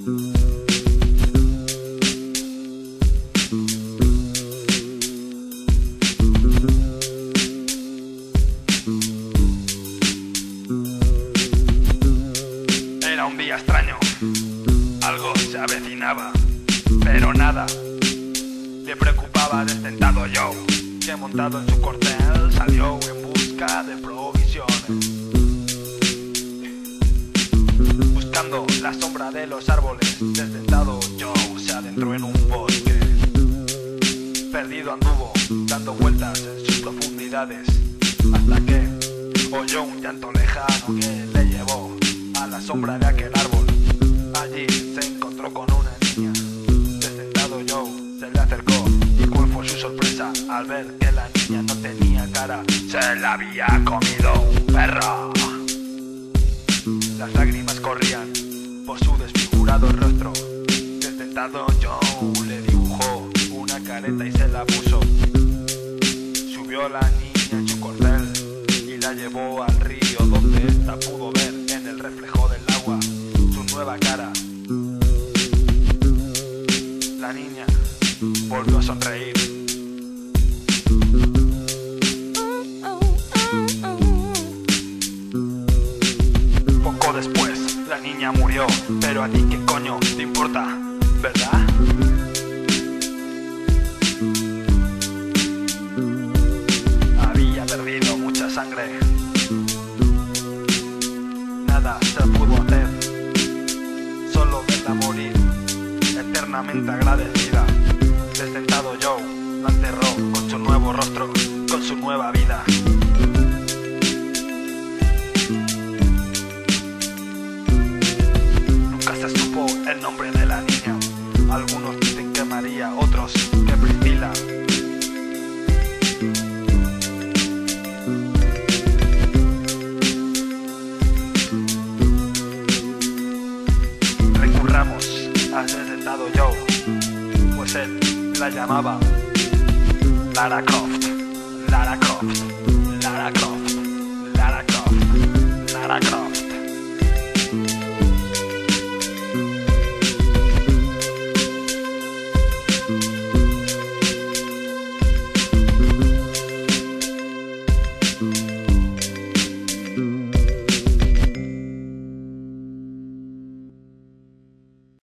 Era un día extraño, algo se avecinaba, pero nada le preocupaba Destentado Joe, que montado en su corcel salió en busca de provisiones. Buscando la sombra de los árboles, Destentado Joe se adentró en un bosque. Perdido anduvo, dando vueltas en sus profundidades, hasta que oyó un llanto lejano que le llevó a la sombra de aquel árbol. Allí se encontró con una niña. Destentado Joe se le acercó, y cuál fue su sorpresa al ver que la niña no tenía cara. Se la había comido un perro. Las lágrimas corrían por su desfigurado rostro. Destentado Joe le dibujó una careta y se la puso. Subió a la niña en su corcel y la llevó al río, donde ésta pudo ver en el reflejo del agua su nueva cara. La niña volvió a sonreír. Poco después la niña murió, pero a ti qué coño te importa, ¿verdad? Había perdido mucha sangre, nada se pudo hacer, solo verla morir, eternamente agradecida. Destentado Joe la enterró con su nuevo rostro, con su nueva vida. Nunca se supo el nombre de la niña. Algunos dicen que María, otros que Priscila. Recurramos a Destentado Joe, pues él la llamaba Lara Croft.